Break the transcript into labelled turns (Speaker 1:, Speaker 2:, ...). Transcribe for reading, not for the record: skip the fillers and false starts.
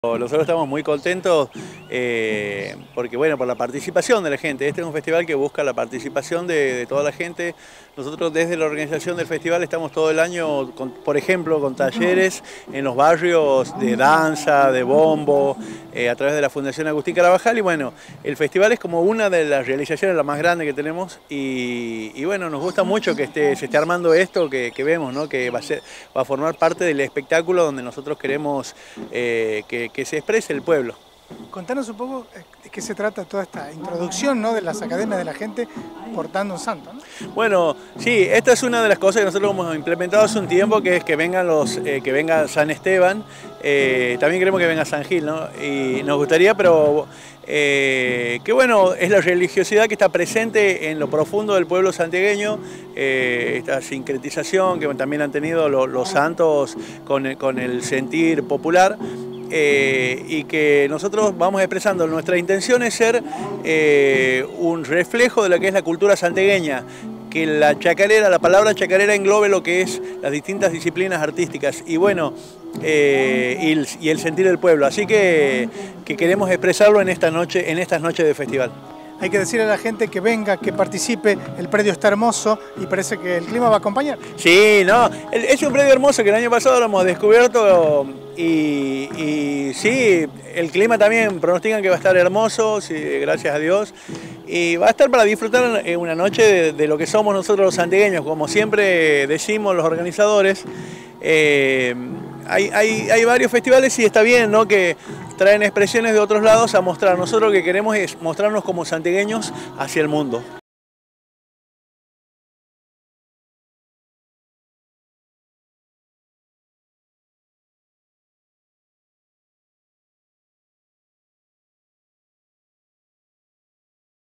Speaker 1: Nosotros estamos muy contentos porque, bueno, por la participación de la gente. Este es un festival que busca la participación de toda la gente. Nosotros desde la organización del festival estamos todo el año, por ejemplo, con talleres en los barrios de danza, de bombo, a través de la Fundación Agustín Carabajal. Y bueno, el festival es como una de las realizaciones, la más grande que tenemos. Y bueno, nos gusta mucho que se esté armando esto que vemos, ¿no? Que va a formar parte del espectáculo donde nosotros queremos que se exprese el pueblo.
Speaker 2: Contanos un poco de qué se trata toda esta introducción, ¿no?, de las academias de la gente portando un santo, ¿no?
Speaker 1: Bueno, sí, esta es una de las cosas que nosotros hemos implementado hace un tiempo, que es que vengan que venga San Esteban, también queremos que venga San Gil, ¿no? Y nos gustaría, pero que bueno, es la religiosidad que está presente en lo profundo del pueblo santiagueño, esta sincretización que también han tenido los santos con el sentir popular. Y que nosotros vamos expresando. Nuestra intención es ser un reflejo de lo que es la cultura santiagueña, que la chacarera, la palabra chacarera englobe lo que es las distintas disciplinas artísticas y bueno, y el sentir del pueblo. Así que queremos expresarlo en estas noches de festival.
Speaker 2: Hay que decirle a la gente que venga, que participe, el predio está hermoso y parece que el clima va a acompañar.
Speaker 1: Sí, no, es un predio hermoso que el año pasado lo hemos descubierto y sí, el clima también pronostican que va a estar hermoso, sí, gracias a Dios, y va a estar para disfrutar una noche de lo que somos nosotros los santiagueños, como siempre decimos los organizadores. Hay varios festivales y está bien, ¿no?, que traen expresiones de otros lados a mostrar. Nosotros lo que queremos es mostrarnos como santiagueños hacia el mundo.